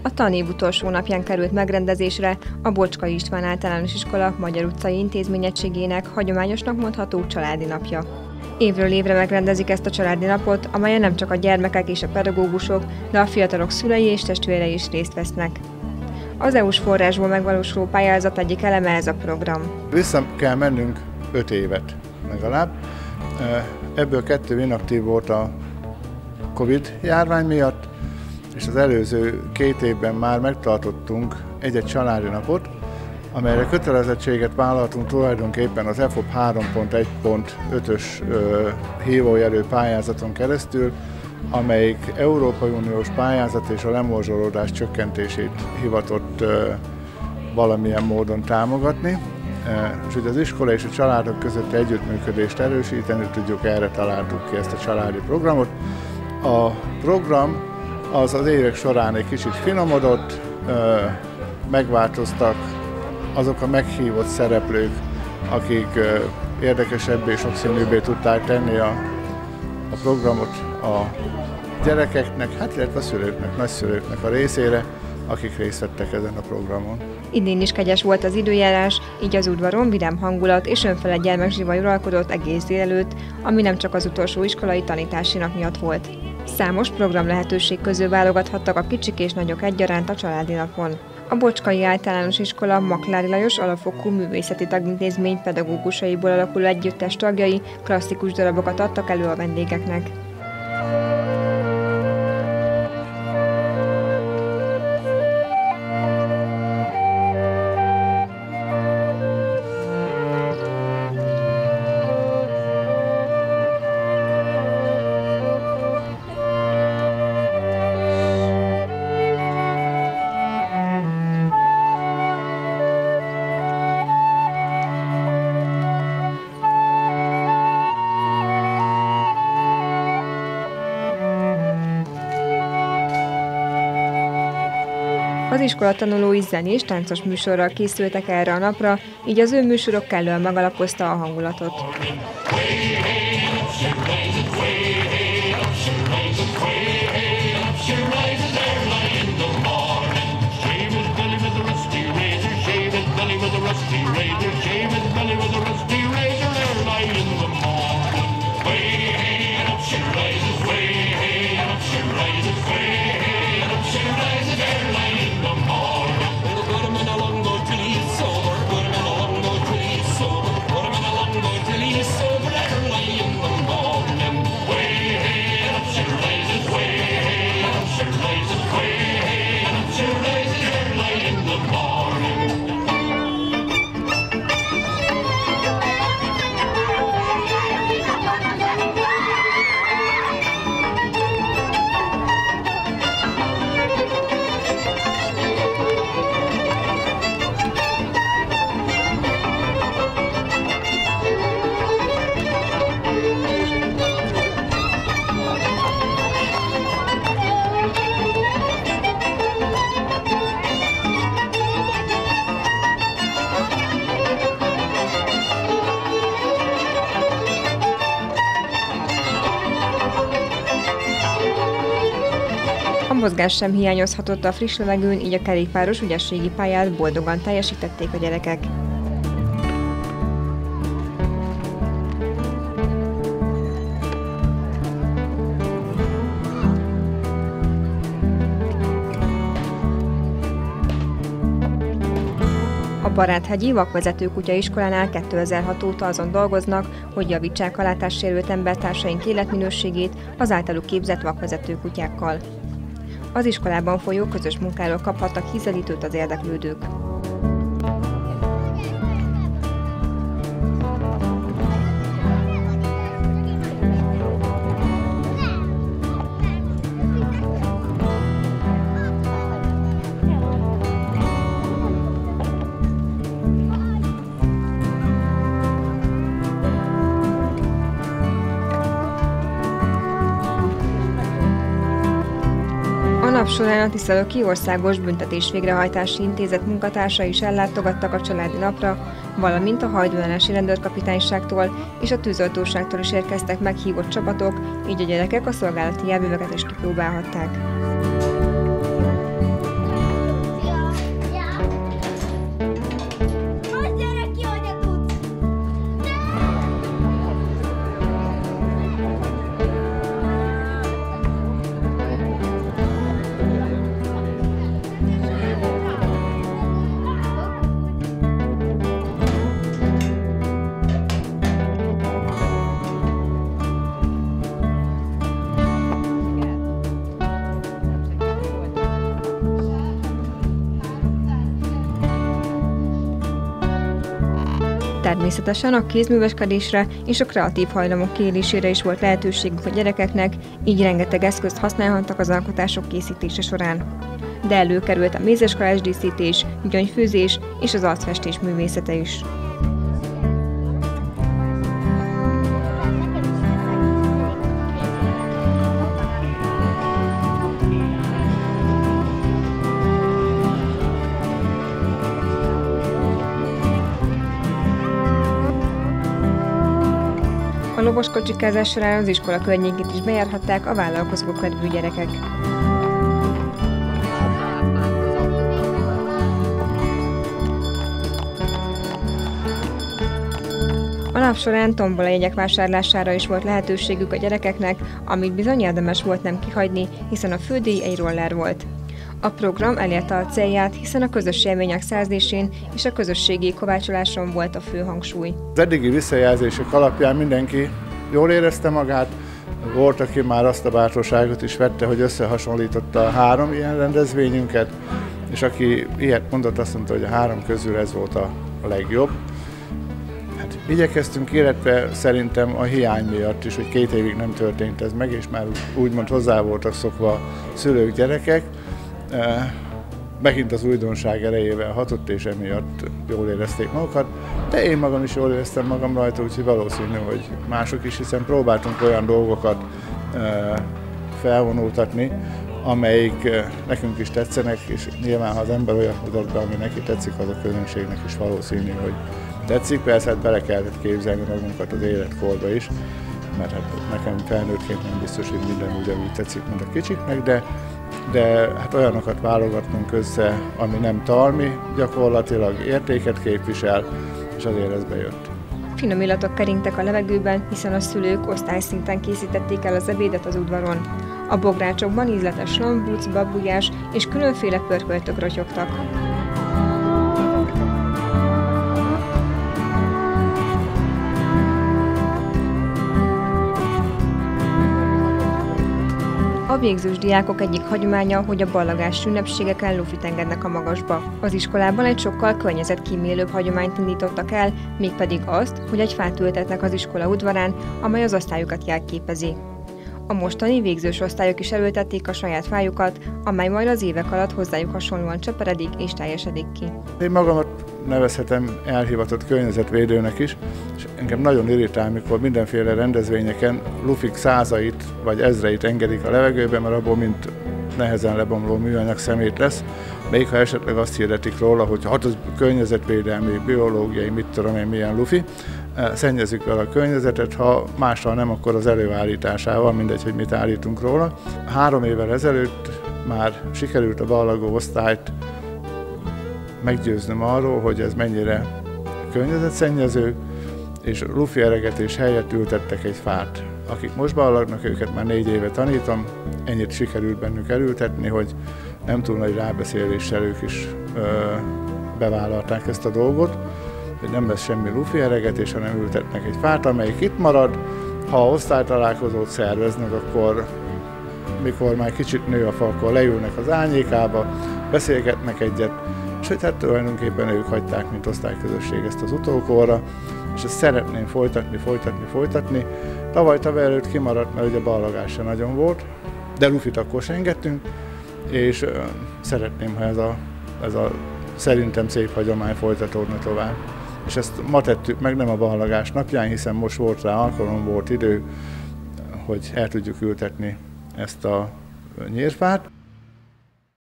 A tanév utolsó napján került megrendezésre a Bocskai István Általános Iskola Magyar utcai intézményegységének hagyományosnak mondható családi napja. Évről évre megrendezik ezt a családi napot, amelyen nem csak a gyermekek és a pedagógusok, de a fiatalok szülei és testvérei is részt vesznek. Az EU-s forrásból megvalósuló pályázat egyik eleme ez a program. Vissza kell mennünk 5 évet legalább. Ebből 2 inaktív volt a Covid járvány miatt, és az előző 2 évben már megtartottunk egy családi napot, amelyre kötelezettséget vállaltunk tulajdonképpen az EFOP 3.1.5-ös hívójelő pályázaton keresztül, amelyik Európai Uniós pályázat és a lemorzsolódás csökkentését hivatott valamilyen módon támogatni. És hogy az iskola és a családok közötti együttműködést erősíteni tudjuk, erre találtuk ki ezt a családi programot. A program az évek során egy kicsit finomodott, megváltoztak azok a meghívott szereplők, akik érdekesebbé és sokszínűbbé tudták tenni a programot a gyerekeknek, illetve a szülőknek, nagyszülőknek a részére, akik részt vettek ezen a programon. Idén is kegyes volt az időjárás, így az udvaron vidám hangulat és önfelett gyermekzsivaj uralkodott egész délelőtt, ami nem csak az utolsó iskolai tanítási nap miatt volt. Számos program lehetőség közül válogathattak a kicsik és nagyok egyaránt a családi napon. A Bocskai Általános Iskola Maklári Lajos alapfokú művészeti tagintézmény pedagógusaiból alakuló együttes tagjai klasszikus darabokat adtak elő a vendégeknek. Az iskola tanulói zenés, táncos műsorral készültek erre a napra, így az ő műsorok kellően megalapozta a hangulatot. A mozgás sem hiányozhatott a friss levegőn, így a kerékpáros ügyességi pályát boldogan teljesítették a gyerekek. A Baráthegyi Vakvezető Kutyaiskolánál 2006 óta azon dolgoznak, hogy javítsák a látássérült embertársaink életminőségét az általuk képzett vakvezető kutyákkal. Az iskolában folyó közös munkáról kaphattak hízelítőt az érdeklődők. A nap során a Tiszalöki Országos Büntetés Végrehajtási Intézet munkatársai is ellátogattak a családi napra, valamint a hajdújárási rendőrkapitányságtól és a tűzoltóságtól is érkeztek meghívott csapatok, így a gyerekek a szolgálati járműveket is kipróbálhatták. Természetesen a kézműveskedésre és a kreatív hajlamok kiélésére is volt lehetőségük a gyerekeknek, így rengeteg eszközt használhattak az alkotások készítése során. De előkerült a mézeskalás díszítés, gyöngyfőzés és az arcfestés művészete is. A lovaskocsikázás során az iskola környékét is bejárhatták a vállalkozókedvű gyerekek. A nap során tombolajegyek vásárlására is volt lehetőségük a gyerekeknek, amit bizony érdemes volt nem kihagyni, hiszen a fődíj egy roller volt. A program elérte a célját, hiszen a közös élmények szerzésén és a közösségi kovácsoláson volt a fő hangsúly. Az eddigi visszajelzések alapján mindenki jól érezte magát, volt, aki már azt a bátorságot is vette, hogy összehasonlította a 3 ilyen rendezvényünket, és aki ilyet mondott, azt mondta, hogy a 3 közül ez volt a legjobb. Hát igyekeztünk, illetve szerintem a hiány miatt is, hogy 2 évig nem történt ez meg, és már úgymond hozzá voltak szokva a szülők, gyerekek. Megint az újdonság erejével hatott, és emiatt jól érezték magukat, de én magam is jól éreztem magam rajta, úgyhogy valószínű, hogy mások is, hiszen próbáltunk olyan dolgokat felvonultatni, amelyik nekünk is tetszenek, és nyilván, ha az ember olyat mutat be, ami neki tetszik, az a közönségnek is valószínű, hogy tetszik. Persze hát bele kellett képzelni magunkat az életkorba is, mert hát nekem felnőttként nem biztos, hogy minden ugyanúgy tetszik, mint a kicsiknek, de hát olyanokat válogatnunk össze, ami nem talmi, gyakorlatilag értéket képvisel, és azért ez bejött. Finom illatok keringtek a levegőben, hiszen a szülők osztályszinten készítették el az ebédet az udvaron. A bográcsokban ízletes lombóc, babujás és különféle pörköltök rotyogtak. A végzős diákok egyik hagyománya, hogy a ballagás ünnepségeken lufit engednek a magasba. Az iskolában egy sokkal környezetkímélőbb hagyományt indítottak el, mégpedig azt, hogy egy fát ültetnek az iskola udvarán, amely az osztályokat jelképezi. A mostani végzős osztályok is elültették a saját fájukat, amely majd az évek alatt hozzájuk hasonlóan cseperedik és teljesedik ki. Én magamat nevezhetem elhivatott környezetvédőnek is, és engem nagyon irritál, mikor mindenféle rendezvényeken lufik százait vagy ezreit engedik a levegőbe, mert abból mind nehezen lebomló műanyag szemét lesz, még ha esetleg azt hirdetik róla, hogy hát az környezetvédelmi, biológiai, mit tudom én, milyen lufi, szennyezzük vele a környezetet, ha mással nem, akkor az előállításával, mindegy, hogy mit állítunk róla. 3 évvel ezelőtt már sikerült a ballagó osztályt meggyőznöm arról, hogy ez mennyire környezetszennyező, és lufi eregetés helyett ültettek egy fát. Akik most ballagnak, őket már 4 éve tanítom, ennyit sikerült bennük elültetni, hogy nem túl nagy rábeszéléssel ők is bevállalták ezt a dolgot, hogy nem lesz semmi lufi eregetés, hanem ültetnek egy fát, amelyik itt marad. Ha osztálytalálkozót szerveznek, akkor mikor már kicsit nő a fa, akkor leülnek az árnyékába, beszélgetnek egyet, és hogy hát tulajdonképpen ők hagyták, mint osztályközösség ezt az utókorra, és ezt szeretném folytatni. Tavaly előtt kimaradt, mert ugye ballagás se nagyon volt, de lufit akkor se engedtünk, és szeretném, ha ez a szerintem szép hagyomány folytatódna tovább. És ezt ma tettük meg, nem a ballagás napján, hiszen most volt rá alkalom, volt idő, hogy el tudjuk ültetni ezt a nyírfát.